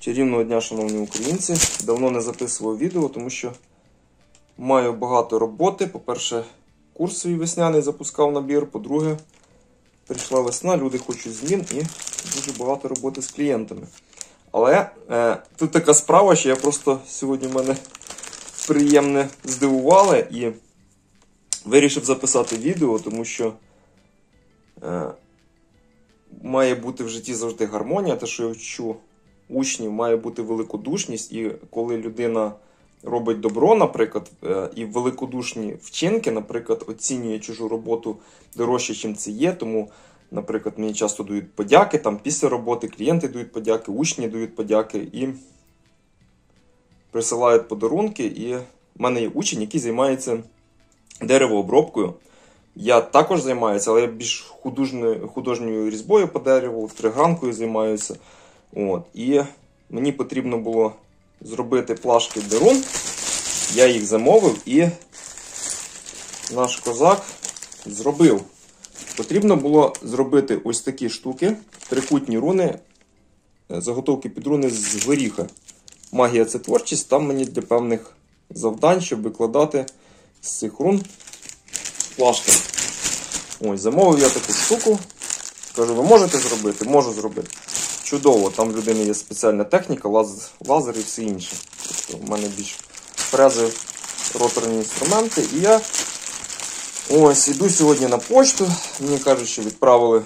Чарівного дня, шановні українці. Давно не записував відео, тому що маю багато роботи. По-перше, курс свій весняний запускав набір. По-друге, прийшла весна, люди хочуть змін і дуже багато роботи з клієнтами. Але тут така справа, що я просто сьогодні мене приємно здивували і вирішив записати відео, тому що має бути в житті завжди гармонія. Те, що я вчу учнів, має бути великодушність. І коли людина робить добро, наприклад, і великодушні вчинки, наприклад, оцінює чужу роботу дорожче, ніж це є. Тому, наприклад, мені часто дають подяки, там після роботи клієнти дають подяки, учні дають подяки і присилають подарунки. І в мене є учень, який займається деревообробкою. Я також займаюся, але я більш художньою різьбою по дереву, тригранкою займаюся. І мені потрібно було зробити плашки Дерун. Я їх замовив і наш козак зробив. Потрібно було зробити ось такі штуки, трикутні руни, заготовки під руни з горіха. Магія – це творчість, там мені для певних завдань, щоб викладати з цих рун плашки. Ось, замовив я таку штуку. Кажу, ви можете зробити? Можу зробити. Чудово, там в людини є спеціальна техніка, лазер і все інше. Тобто в мене більш фрези, роторні інструменти. І я ось іду сьогодні на почту. Мені кажуть, що відправили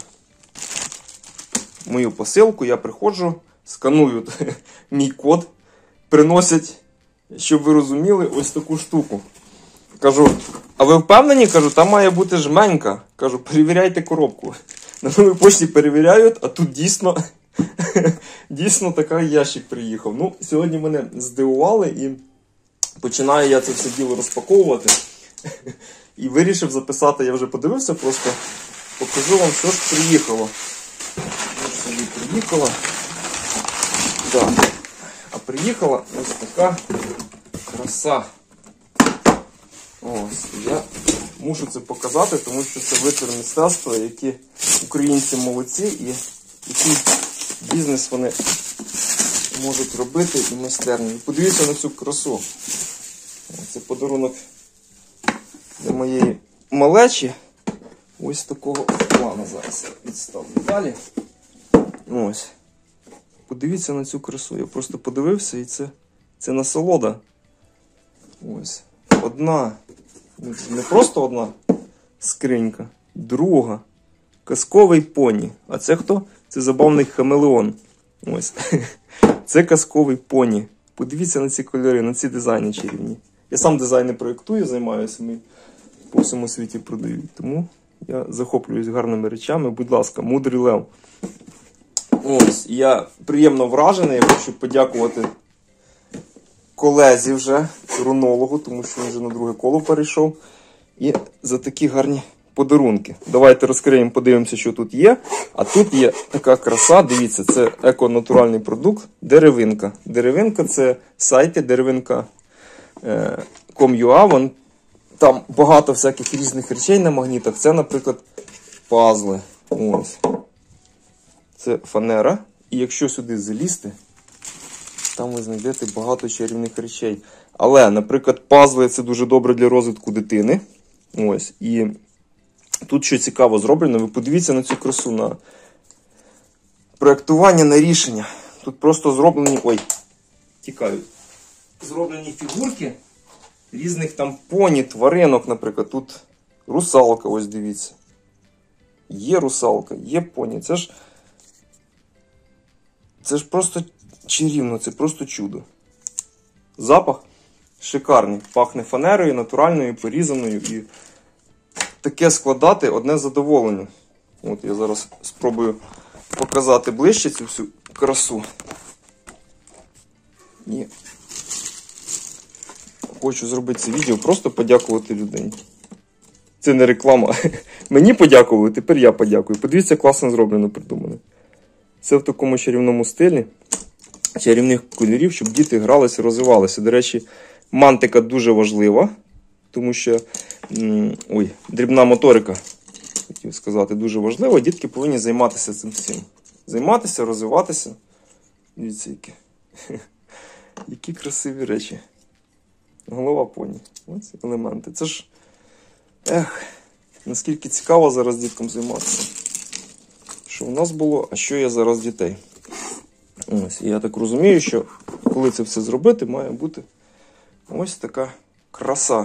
мою посилку. Я приходжу, сканую мій код, приносять, щоб ви розуміли, ось таку штуку. Кажу, а ви впевнені? Кажу, там має бути жменька. Кажу, перевіряйте коробку. На новій почті перевіряють, а тут дійсно такий ящик приїхав. Ну, сьогодні мене здивували і починаю я це все діло розпаковувати. І вирішив записати, я вже подивився, просто покажу вам, що ж приїхало. Ось собі приїхала. Да. А приїхала ось така краса. Ось, я мушу це показати, тому що це витвір мистецтва, які українці молодці і який бізнес вони можуть робити і майстерні. Подивіться на цю красу. Це подарунок для моєї малечі. Ось такого плану зараз я відставлю далі. Ось. Подивіться на цю красу. Я просто подивився і це насолода. Ось. Одна, не просто одна скринька, друга. Казковий поні. А це хто? Це забавний хамелеон. Ось. Це казковий поні. Подивіться на ці кольори, на ці дизайни чарівні. Я сам дизайни проєктую, займаюся, ми по всьому світі продають. Тому я захоплююсь гарними речами. Будь ласка, мудрий лев. Ось, я приємно вражений. Я хочу подякувати колезі вже, рунологу, тому що він вже на друге коло перейшов. І за такі гарні подарунки. Давайте розкриємо, подивимося, що тут є. А тут є така краса, дивіться, це еко-натуральний продукт, деревинка. Деревинка – це сайти деревинка.com.ua. Там багато всяких різних речей на магнітах. Це, наприклад, пазли. Ось. Це фанера. І якщо сюди залізти, там ви знайдете багато чарівних речей. Але, наприклад, пазли – це дуже добре для розвитку дитини. Ось. І тут що цікаво зроблено, ви подивіться на цю красу, на проєктування, на рішення. Тут просто зроблені, тікають. Зроблені фігурки різних там поні, тваринок, наприклад. Тут русалка, ось дивіться. Є русалка, є поні. Це ж просто чарівно, це просто чудо. Запах шикарний. Пахне фанерою, натуральною, порізаною. І таке складати одне задоволення. От я зараз спробую показати ближче цю всю красу. І хочу зробити це відео, просто подякувати людині. Це не реклама. Мені подякували, тепер я подякую. Подивіться, класно зроблено, придумано. Це в такому чарівному стилі. Чарівних кольорів, щоб діти гралися, розвивалися. До речі, мантика дуже важлива, тому що дрібна моторика, хотів сказати, дуже важлива. Дітки повинні займатися цим всім. Займатися, розвиватися. Дивіться, яке Які красиві речі. Голова поні. Ось елементи. Це ж, наскільки цікаво зараз діткам займатися. Що в нас було, а що є зараз дітей. Ось, і я так розумію, що коли це все зробити, має бути ось така краса.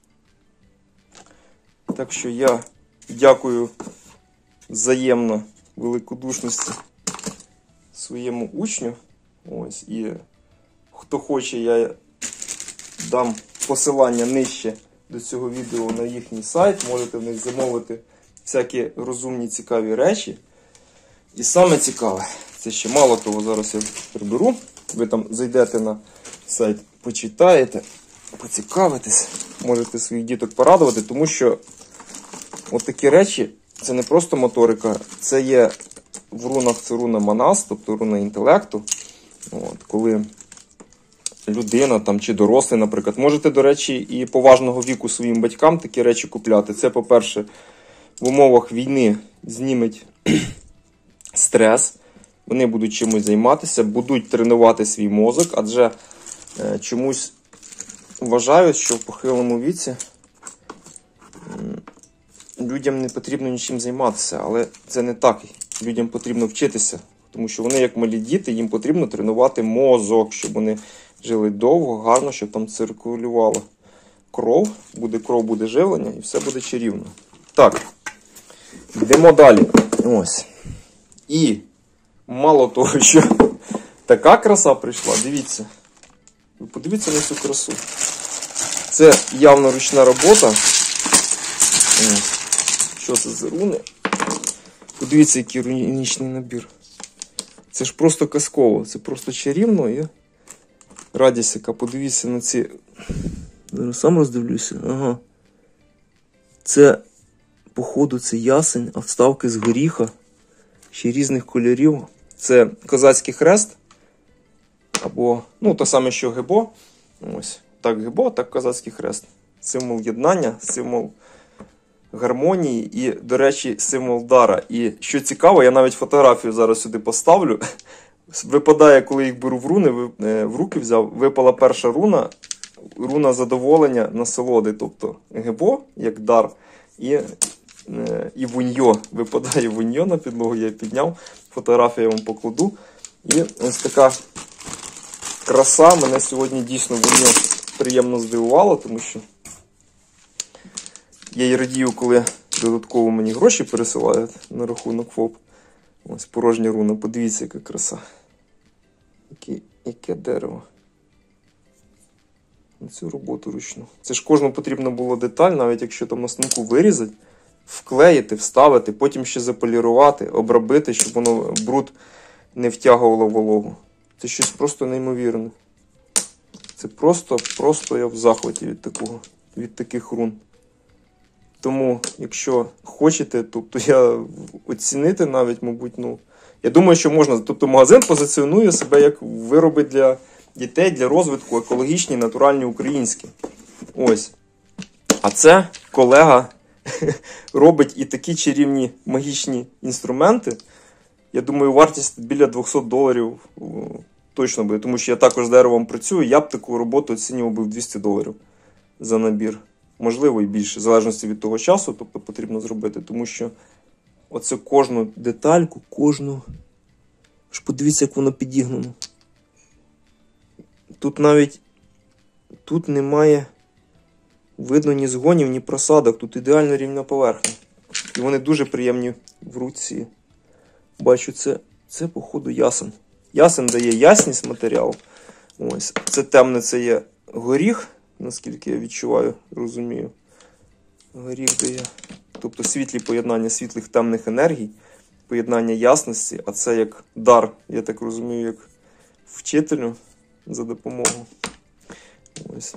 Так що я дякую взаємно великодушності своєму учню. Ось, і хто хоче, я дам посилання нижче до цього відео на їхній сайт. Можете в них замовити всякі розумні, цікаві речі. І саме цікаве, це ще мало того, зараз я приберу. Ви там зайдете на сайт, почитаєте, поцікавитесь, можете своїх діток порадувати, тому що от такі речі, це не просто моторика, це є в рунах, це руна Манас, тобто руна інтелекту. От, коли людина там, чи дорослий, наприклад, можете, до речі, і поважного віку своїм батькам такі речі купляти. Це, по-перше, в умовах війни зніметь стрес, вони будуть чимось займатися, будуть тренувати свій мозок, адже чомусь вважають, що в похилому віці людям не потрібно нічим займатися, але це не так. Людям потрібно вчитися, тому що вони, як малі діти, їм потрібно тренувати мозок, щоб вони жили довго, гарно, щоб там циркулювала кров, буде живлення і все буде чарівно. Так, йдемо далі. Ось. І мало того, що така краса прийшла, дивіться. Ви подивіться на цю красу. Це явно ручна робота. Ось. Що це за руни? Подивіться, який рунічний набір. Це ж просто казково, це просто чарівно і радість яка. Подивіться на ці... Зараз сам роздивлюся. Ага. Це, походу, це ясень, а вставки з горіха. Ще різних кольорів. Це козацький хрест. Або, ну, те саме, що гебо. Ось. Так гебо, так козацький хрест. Символ єднання, символ гармонії і, до речі, символ дара. І що цікаво, я навіть фотографію зараз сюди поставлю. Випадає, коли їх беру в руки взяв, випала перша руна. Руна задоволення, насолоди. Тобто гебо, як дар, і вуньо. Випадає вуньо на підлогу, я підняв. Фотографію я вам покладу. І ось така краса мене сьогодні дійсно вуньо приємно здивувало, тому що я й радію, коли додатково мені гроші пересилають на рахунок ФОП. Ось порожня руна. Подивіться, яка краса. Яке дерево. На цю роботу ручну. Це ж кожну потрібно було деталь, навіть якщо там на станку вирізати, вклеїти, вставити, потім ще заполірувати, обробити, щоб воно бруд не втягувало вологу. Це щось просто неймовірне. Це просто я в захваті від таких рун. Тому, якщо хочете, тобто я оцінити навіть, мабуть, я думаю, що можна. Тобто магазин позиціонує себе як вироби для дітей, для розвитку, екологічні, натуральні, українські. Ось. А це колега робить і такі чарівні магічні інструменти. Я думаю, вартість біля $200 точно буде. Тому що я також з деревом працюю, я б таку роботу оцінював би в $200 за набір. Можливо і більше, в залежності від того часу, тобто потрібно зробити. Тому що оце кожну детальку, Аж подивіться, як воно підігнано. Тут немає видно ні згонів, ні просадок. Тут ідеально рівна поверхня. І вони дуже приємні в руці. Бачу, це походу ясен. Ясен дає ясність матеріалу. Ось. Це темне, це є горіх, наскільки я відчуваю, розумію. Горіх дає. Тобто світлі поєднання світлих темних енергій, поєднання ясності, а це як дар, я так розумію, як вчителю за допомогу. Ось.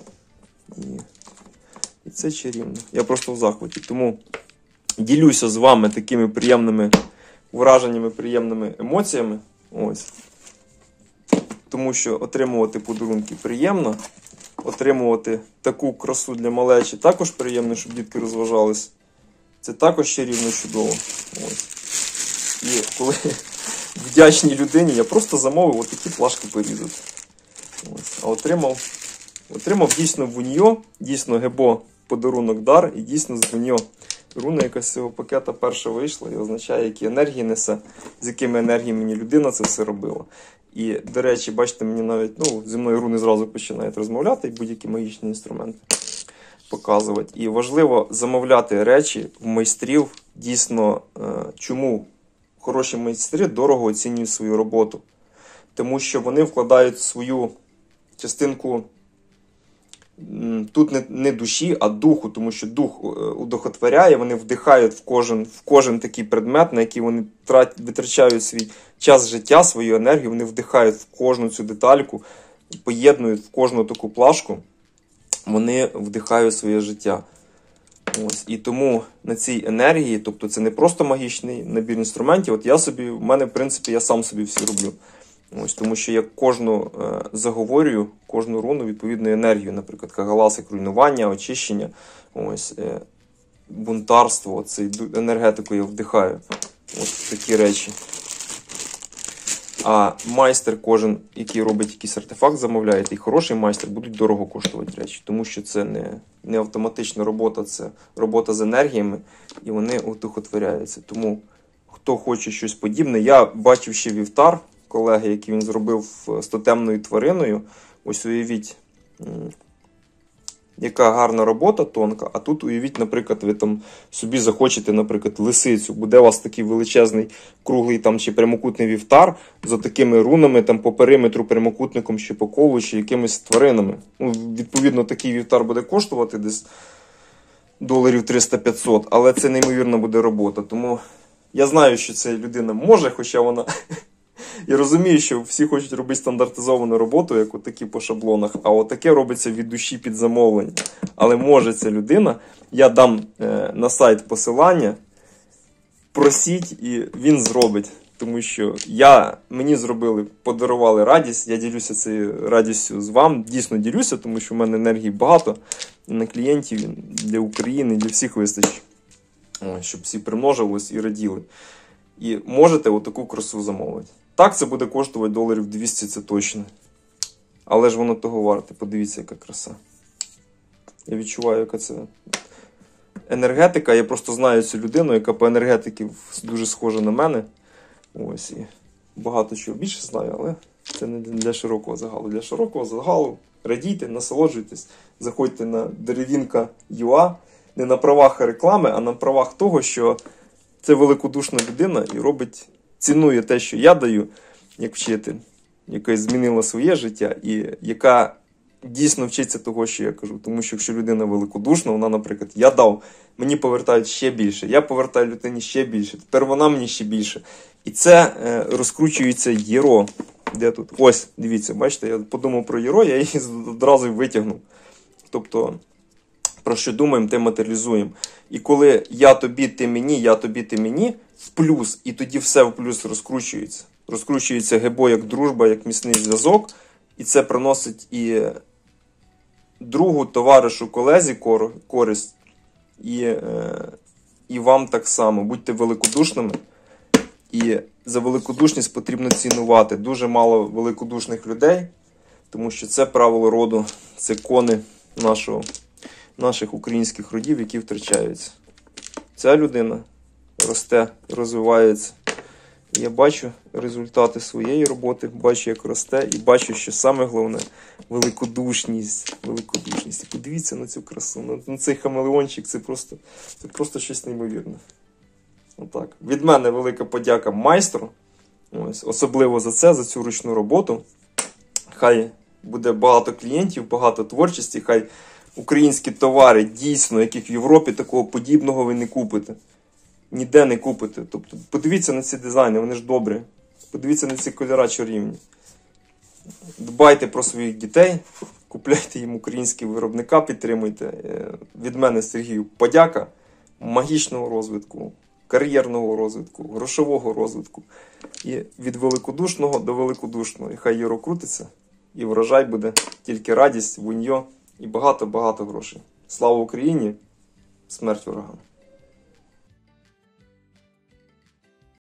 І це чарівно. Я просто в захваті. Тому ділюся з вами такими приємними враженнями, приємними емоціями. Ось. Тому що отримувати подарунки приємно. Отримувати таку красу для малечі також приємно, щоб дітки розважались. Це також чарівно, чудово. Ось. І коли вдячній людині, я просто замовив отакі плашки порізати. А отримав дійсно вуньо, дійсно гебо подарунок дар, і дійсно з вуньо. Руна, яка з цього пакета перша вийшла і означає, які енергії несе, з якими енергіями мені людина це все робила. І, до речі, бачите, мені навіть, зі мною руни зразу починають розмовляти і будь-які магічні інструменти показувати. І важливо замовляти речі в майстрів, дійсно, чому хороші майстри дорого оцінюють свою роботу. Тому що вони вкладають свою частинку тут не душі, а духу, тому що дух удохотворяє, вони вдихають в кожен такий предмет, на який вони витрачають свій час життя, свою енергію, вони вдихають в кожну цю детальку, поєднують в кожну таку плашку, вони вдихають своє життя. Ось. І тому на цій енергії, тобто це не просто магічний набір інструментів, в мене, в принципі, я сам собі всі роблю. Ось, тому що я кожну заговорюю, кожну руну відповідною енергією, наприклад, кагалас, як руйнування, очищення, ось, бунтарство, енергетику я вдихаю. Ось такі речі. А майстер кожен, який робить якийсь артефакт, замовляє, і хороший майстер, будуть дорого коштувати речі. Тому що це не автоматична робота, це робота з енергіями, і вони одухотворяються. Тому, хто хоче щось подібне, я бачив ще вівтар колеги, який він зробив з тотемною твариною. Ось уявіть, яка гарна робота, тонка, а тут уявіть, наприклад, ви там собі захочете, наприклад, лисицю, буде у вас такий величезний круглий там чи прямокутний вівтар за такими рунами там по периметру, прямокутником, чи по колу, чи якимись тваринами. Відповідно, такий вівтар буде коштувати десь доларів 300-500, але це неймовірна буде робота. Тому я знаю, що ця людина може, хоча вона... Я розумію, що всі хочуть робити стандартизовану роботу, як отакі по шаблонах, а отаке робиться від душі під замовлення. Але може ця людина, я дам на сайт посилання, просіть і він зробить. Тому що мені подарували радість, я ділюся цією радістю з вами, дійсно ділюся, тому що в мене енергії багато, і на клієнтів, і для України, і для всіх вистачить, щоб всі примножились і раділи. І можете отаку красу замовити. Так, це буде коштувати доларів 200, це точно. Але ж воно того варте. Подивіться, яка краса. Я відчуваю, яка це енергетика. Я просто знаю цю людину, яка по енергетиці дуже схожа на мене. Ось, і багато чого більше знаю, але це не для широкого загалу. Для широкого загалу радійте, насолоджуйтесь, заходьте на Деревінка.ua. Не на правах реклами, а на правах того, що це великодушна людина і цінує те, що я даю, як вчитель, яка змінила своє життя і яка дійсно вчиться того, що я кажу. Тому що якщо людина великодушна, вона, наприклад, я дав, мені повертають ще більше, я повертаю людині ще більше, тепер вона мені ще більше. І це розкручується єро. Де тут? Ось, дивіться, бачите, я подумав про єро, я її одразу й витягнув. Тобто, про що думаємо, те матеріалізуємо. І коли я тобі, ти мені, я тобі, ти мені, в плюс, і тоді все в плюс розкручується. Розкручується гебо як дружба, як міцний зв'язок, і це приносить і другу, товаришу, колезі користь, і вам так само. Будьте великодушними, і за великодушність потрібно цінувати. Дуже мало великодушних людей, тому що це правило роду, це кони наших українських родів, які втрачаються. Ця людина росте, розвивається. Я бачу результати своєї роботи, бачу, як росте, і бачу, що саме головне – великодушність. Великодушність. І подивіться на цю красу, на цей хамелеончик, це просто щось неймовірне. Отак. Від мене велика подяка майстру, особливо за цю ручну роботу. Хай буде багато клієнтів, багато творчості, хай українські товари, дійсно, яких в Європі такого подібного ви не купите. Ніде не купите. Тобто, подивіться на ці дизайни, вони ж добрі. Подивіться на ці кольори чарівні. Дбайте про своїх дітей, купляйте їм українські виробника, підтримуйте. Від мене, Сергію, подяка магічного розвитку, кар'єрного розвитку, грошового розвитку. І від великодушного до великодушного. І хай єро крутиться, і врожай буде тільки радість, вуньо і багато-багато грошей. Слава Україні! Смерть ворогам!